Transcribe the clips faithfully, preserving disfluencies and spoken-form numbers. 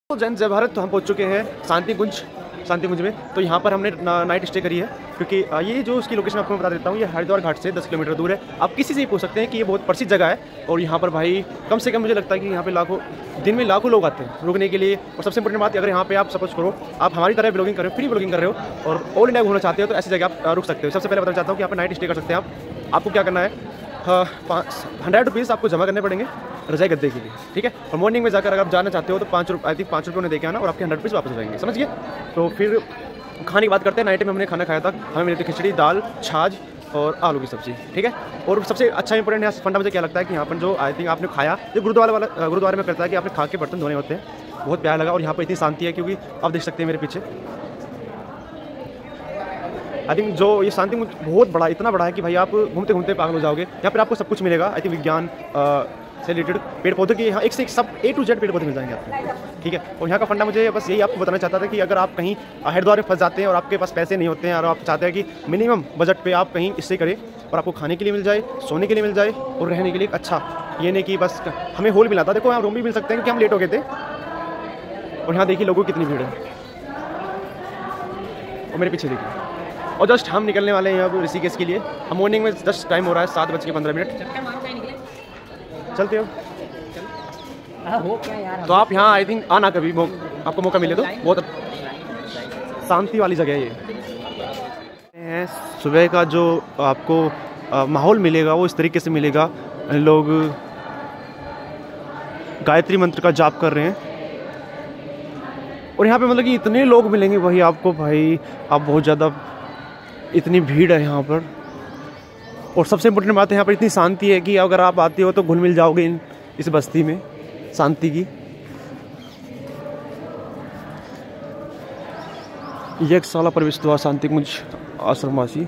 तो जैन जय भारत। तो हम पहुंच चुके हैं शांति कुंज शांति कुंज में। तो यहाँ पर हमने नाइट स्टे करी है, क्योंकि ये जो उसकी लोकेशन आपको मैं बता देता हूँ, ये हरिद्वार घाट से दस किलोमीटर दूर है। आप किसी से ही पूछ सकते हैं कि ये बहुत प्रसिद्ध जगह है। और यहाँ पर भाई कम से कम मुझे लगता है कि यहाँ पे लाखों दिन में लाखों लोग आते हैं रुकने के लिए। और सबसे इंपॉर्टेंट बात, अगर यहाँ पे आप सपोज करो आप हमारी तरह ब्लॉगिंग कर रहे हो, फ्री ब्लॉगिंग कर रहे हो और ऑल इंडिया घूमना चाहते हो, तो ऐसी जगह आप रुक सकते हो। सबसे पहले बताना चाहता हूँ कि यहाँ पर नाइट स्टे कर सकते हैं आप। आपको क्या करना है, हंड्रेड रुपीज़ आपको जमा करने पड़ेंगे रजाई गद्दे के लिए, ठीक है। और मॉर्निंग में जाकर अगर आप जाना चाहते हो तो पाँच रुपये आई थिंक पाँच रुपये उन्हें देके आना और आपके हंड्रेड रुपीज़ वापस हो जाएंगे, समझिए। तो फिर खाने की बात करते हैं। नाइट में हमने खाना खाया था, हमें मिली थी खिचड़ी, दाल, छाछ और आलू की सब्ज़ी, ठीक है। और सबसे अच्छा इंपॉर्टेंट यहाँ फंडा मुझे क्या लगता है कि यहाँ पर जो आई थिंक आपने खाया, जो गुरुद्वारा वाला गुरुद्वारे में करता है कि आपने खा के बर्तन धोने होते हैं, बहुत प्यारा लगा। और यहाँ पर इतनी शांति है, क्योंकि आप देख सकते हैं मेरे पीछे आई थिंक जो ये शांति कुंज बहुत बड़ा, इतना बड़ा है कि भाई आप घूमते घूमते पागल हो जाओगे। यहाँ पर आपको सब कुछ मिलेगा, आई थिंक विज्ञान से रिलेटेड पेड़ पौधे के, यहाँ एक से एक सब ए टू जेड पेड़ पौधे मिल जाएंगे आपको, ठीक है। और यहाँ का फंडा मुझे बस यही आपको बताना चाहता था कि अगर आप कहीं हरिद्वार में फंस जाते हैं और आपके पास पैसे नहीं होते हैं और आप चाहते हैं कि मिनिमम बजट पे आप कहीं इससे करें और आपको खाने के लिए मिल जाए, सोने के लिए मिल जाए और रहने के लिए अच्छा, ये नहीं कि बस हमें होल मिला था। देखो यहाँ रूम भी मिल सकते हैं क्योंकि हम लेट हो गए थे। और यहाँ देखिए लोगों की कितनी भीड़ है, और मेरे पीछे देखिए। और जस्ट हम निकलने वाले हैं अब ऋषिकेश के लिए। हम मॉर्निंग में जस्ट टाइम हो रहा है सात बज के पंद्रह मिनट। चलते हो तो आप यहाँ आई थिंक आना कभी मौ, आपको मौका मिले तो। बहुत शांति वाली जगह है ये। सुबह का जो आपको आ, माहौल मिलेगा वो इस तरीके से मिलेगा, लोग गायत्री मंत्र का जाप कर रहे हैं। और यहाँ पे मतलब कि इतने लोग मिलेंगे वही आपको, भाई आप बहुत ज़्यादा, इतनी भीड़ है यहाँ पर। और सबसे इम्पोर्टेंट बात है यहाँ पर इतनी शांति है कि अगर आप आते हो तो घुल मिल जाओगे इन इस बस्ती में शांति की। ये एक साला प्रवेश द्वार शांति कुंज आश्रमवासी।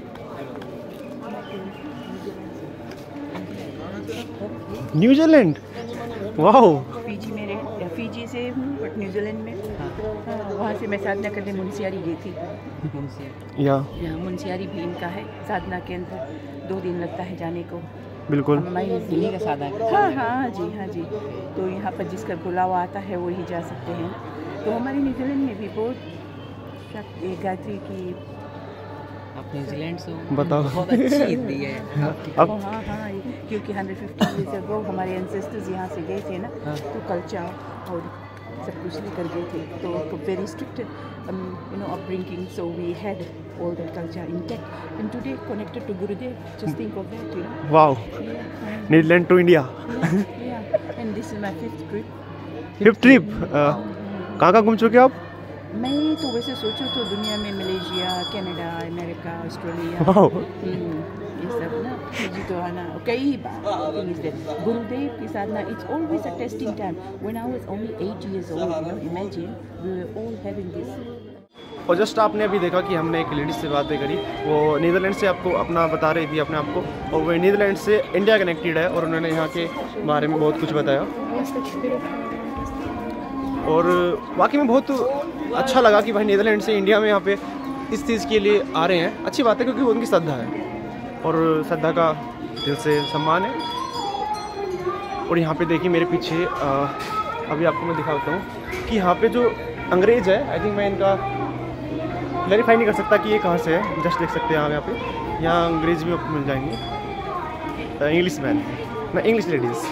न्यूजीलैंड, वाह। फीजी में रहे, फीजी से हूँ बट न्यूजीलैंड में। हाँ, वहाँ से मैं साधना करने मुंशियारी गई थी। या यहाँ मुंशियारी भी इनका है साधना केंद्र, दो दिन लगता है जाने को। बिल्कुल का साधना। हाँ हाँ जी हाँ जी। तो यहाँ पर जिसका बुलावा आता है वही जा सकते हैं। तो हमारे न्यूजीलैंड में भी बहुत एक गायत्री की। आप न्यूजीलैंड से बताओ, बहुत अच्छी हिंदी है आपकी। अब हाँ हाँ, क्योंकि हंड्रेड फिफ्टी ईयर्स अगो हमारे एंसेस्टर्स यहाँ से गए थे ना, तो कल्चर और सब कुछ लेकर गए थे। तो very strict you know upbringing, so we had all that culture intact and today connected to Gurudev. Just think of that, you know. Wow. Netherlands to India. Yeah, yeah. And this is my fifth trip. Fifth trip. कहाँ कहाँ घूम चुके आप? मैं तो वैसे सोचूं तो दुनिया में Malaysia, Canada, America, Australia, Wow. ये सब ना, फीजी तो है ना, कई बार। गुरुदेव की साधना, it's always a testing time. When I was only eight years old, you know, imagine we were all having this. और जस्ट आपने अभी देखा कि हमने एक लेडीज से बातें करी, वो नीदरलैंड से आपको अपना बता रही थी अपने आप को, और वो नीदरलैंड से इंडिया कनेक्टेड है और उन्होंने यहाँ के बारे में बहुत कुछ बताया। और वाकई में बहुत अच्छा लगा कि भाई नीदरलैंड से इंडिया में यहाँ पे इस चीज़ के लिए आ रहे हैं। अच्छी बात है, क्योंकि वो उनकी श्रद्धा है और श्रद्धा का दिल से सम्मान है। और यहाँ पे देखिए मेरे पीछे आ, अभी आपको मैं दिखाता हूँ कि यहाँ पे जो अंग्रेज़ है, आई थिंक मैं इनका क्लैरिफाई नहीं कर सकता कि ये कहाँ से है। जस्ट देख सकते हैं आप यहाँ पे, यहाँ अंग्रेज़ भी आपको मिल जाएंगे, इंग्लिश मैन ना इंग्लिश लेडीज़।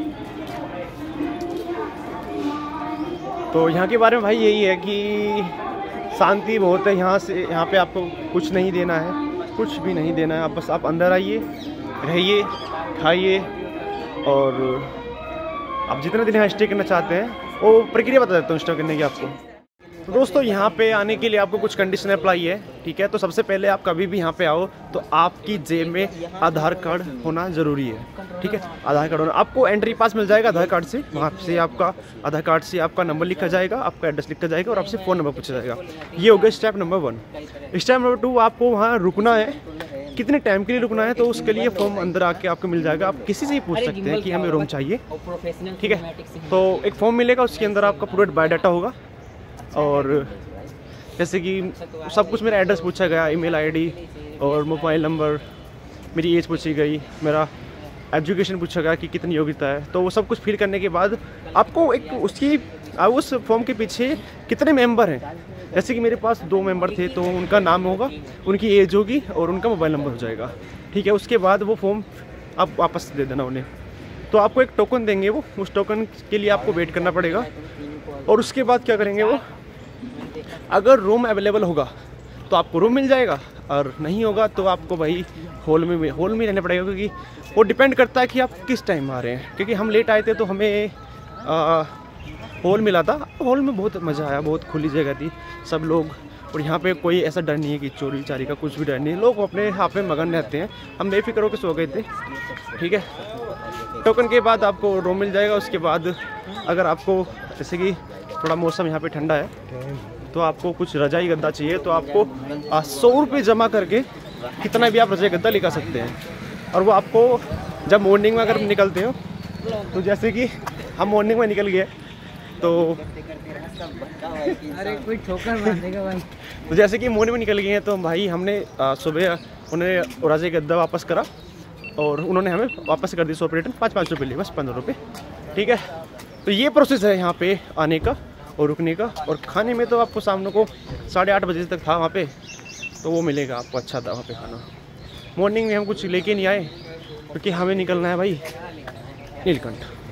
तो यहाँ के बारे में भाई यही है कि शांति बहुत है यहाँ से। यहाँ पे आपको कुछ नहीं देना है, कुछ भी नहीं देना है। आप बस आप अंदर आइए, रहिए, खाइए, और आप जितने दिन यहाँ स्टे करना चाहते हैं वो प्रक्रिया बता देता हूँ स्टे करने की आपको। तो दोस्तों यहाँ पे आने के लिए आपको कुछ कंडीशन अप्लाई है, ठीक है। तो सबसे पहले आप कभी भी यहाँ पे आओ तो आपकी जेब में आधार कार्ड होना ज़रूरी है, ठीक है। आधार कार्ड होना, आपको एंट्री पास मिल जाएगा आधार कार्ड से। वहाँ से आपका आधार कार्ड से आपका नंबर लिखा जाएगा, आपका एड्रेस लिखा जाएगा और आपसे फ़ोन नंबर पूछा जाएगा। ये हो गया step number one. Step number two, आपको वहाँ रुकना है, कितने टाइम के लिए रुकना है, तो उसके लिए फॉर्म अंदर आके आपको मिल जाएगा। आप किसी से ही पूछ सकते हैं कि हमें रूम चाहिए, ठीक है। तो एक फॉर्म मिलेगा, उसके अंदर आपका पूरा बायोडाटा होगा, और जैसे कि सब कुछ, मेरा एड्रेस पूछा गया, ईमेल आईडी और मोबाइल नंबर, मेरी एज पूछी गई, मेरा एजुकेशन पूछेगा कि कितनी योग्यता है, तो वो सब कुछ फिल करने के बाद आपको एक उसकी उस फॉर्म के पीछे कितने मेंबर हैं, जैसे कि मेरे पास दो मेंबर थे तो उनका नाम होगा, उनकी एज होगी और उनका मोबाइल नंबर हो जाएगा, ठीक है। उसके बाद वो फॉर्म आप वापस दे देना उन्हें, तो आपको एक टोकन देंगे वो, उस टोकन के लिए आपको वेट करना पड़ेगा। और उसके बाद क्या करेंगे वो, अगर रूम अवेलेबल होगा तो आपको रूम मिल जाएगा, और नहीं होगा तो आपको भाई हॉल में हॉल में रहना पड़ेगा, क्योंकि वो डिपेंड करता है कि आप किस टाइम आ रहे हैं। क्योंकि हम लेट आए थे तो हमें आ, हॉल मिला था, हॉल में बहुत मज़ा आया, बहुत खुली जगह थी, सब लोग, और यहाँ पे कोई ऐसा डर नहीं है कि चोरी चारी का कुछ भी डर नहीं है, लोग अपने आप में मगन रहते हैं। हम बेफिक्र होकर सो गए थे, ठीक है। टोकन के बाद आपको रूम मिल जाएगा। उसके बाद अगर आपको जैसे कि थोड़ा मौसम यहाँ पे ठंडा है तो आपको कुछ रजाई गद्दा चाहिए, तो आपको सौ रुपये जमा करके कितना भी आप रजाई गद्दा लेकर सकते हैं। और वो आपको जब मॉर्निंग में अगर निकलते हो, तो जैसे कि हम मॉर्निंग में निकल गए तो अरे कोई ठोकर मार देगा भाई। तो जैसे कि मॉर्निंग में निकल गए हैं तो भाई हमने सुबह उन्हें रजाई गद्दा वापस करा और उन्होंने हमें वापस कर दी सौ रिटर्न, पाँच पाँच रुपये लिए, बस पंद्रह रुपये, ठीक है। तो ये प्रोसेस है यहाँ पे आने का और रुकने का। और खाने में तो आपको शाम को साढ़े आठ बजे तक था वहाँ पे, तो वो मिलेगा आपको, अच्छा था वहाँ पे खाना। मॉर्निंग में हम कुछ लेके नहीं आए क्योंकि हमें निकलना है भाई नीलकंठ।